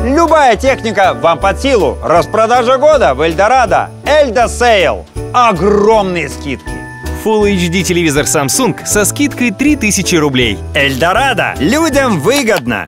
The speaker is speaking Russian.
Любая техника вам под силу. Распродажа года в Эльдорадо. Эльдо Сейл. Огромные скидки. Full HD телевизор Samsung со скидкой 3000 рублей. Эльдорадо. Людям выгодно.